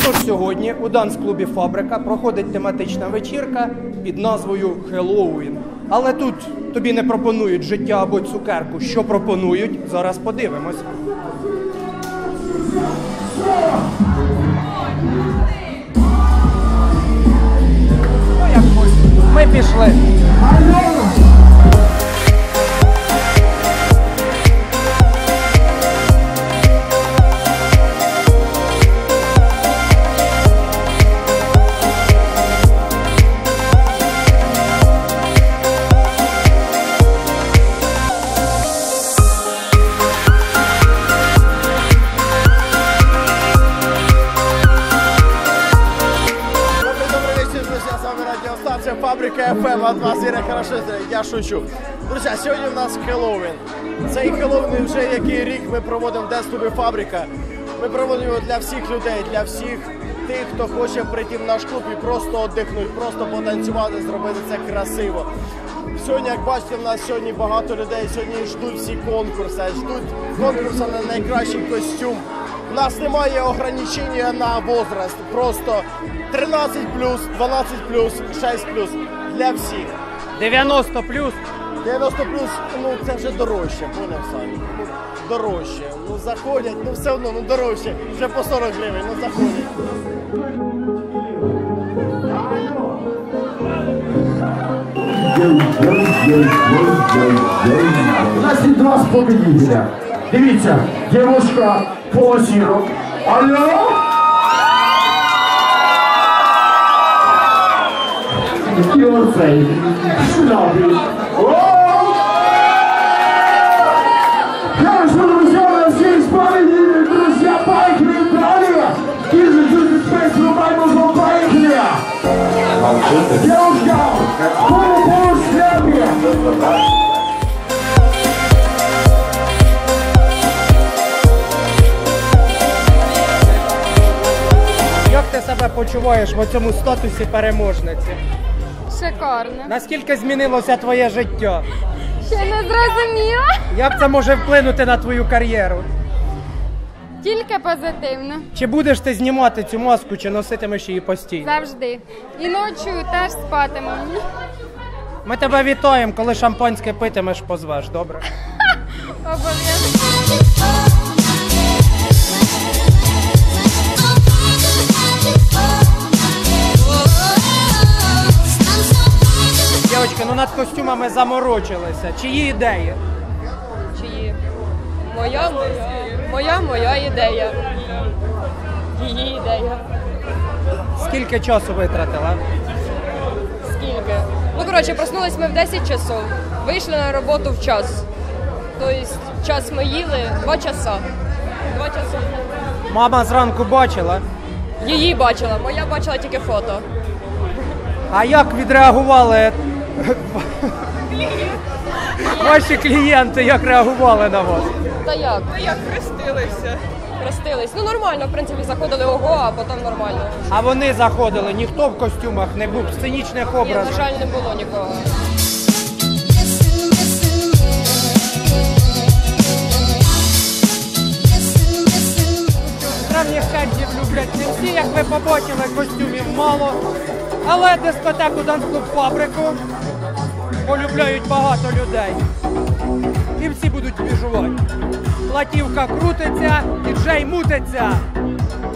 Отож сьогодні у данс-клубі «Фабрика» проходить тематична вечірка під назвою «Хеллоуін». Але тут тобі не пропонують життя або цукерку. Що пропонують? Зараз подивимось. Ну, як ми пішли. Фабрика FM, атмосфера хорошо, я шучу. Друзі, сьогодні у нас Хеллоуін. Цей Хеллоуін вже який рік ми проводимо в Дес-клубі «Фабрика». Ми проводимо його для всіх людей, для всіх тих, хто хоче прийти в наш клуб і просто віддихнути, просто потанцювати, зробити це красиво. Сьогодні, як бачите, в нас сьогодні багато людей, сьогодні ждуть всі конкурси, на найкращий костюм. У нас немає ограничення на возраст, просто 13+, 12+, 6+, для всіх. 90+? 90+, ну це вже дорожче, поняв самі? Дорожче, ну заходять, ну все одно, ну дорожче, вже по 40 гривень, ну заходять. У нас є два победителя. Дивіться, дівчинка по сіру. Алло? І оцей. Шляпі. Хорошо, друзья, у нас есть победитель, друзья, поехали далее. Кизы, Джузи, Спейс, Рубай, Музло, поехали. Девушка, полу шляпе. Як ти себе почуваєш в цьому статусі переможниці? Шикарно. Наскільки змінилося твоє життя? Ще не зрозуміла. Як це може вплинути на твою кар'єру? Тільки позитивно. Чи будеш ти знімати цю маску, чи носитимеш її постійно? Завжди. І ночі теж спатиму. Ми тебе вітаємо, коли шампанське питимеш, позвеш, добре? Обов'язково. Дівчатки, ну над костюмами заморочилися. Чиї ідеї? Чиї? Моя ідея. Її ідея. Скільки часу витратила? Скільки? Ну, коротше, проснулись ми в 10 часов, вийшли на роботу в час. Тобто, час ми їли 2 часа. 2 часа. Мама зранку бачила. Її бачила, моя бачила тільки фото. А як відреагували ваші клієнти, як реагували на вас? Та як? Та як хрестилися? Хрестились. Ну, нормально, в принципі, заходили ого, а потім нормально. А вони заходили, ніхто в костюмах не був, сценічних Ні, образів. на жаль, не було нікого. Травні хенджів люблять не всі, як ви побачили, костюмів мало. Але дискотеку «Данс-клуб Фабрику» полюбляють багато людей. І всі будуть біжувати. Платівка крутиться, діджей мутиться.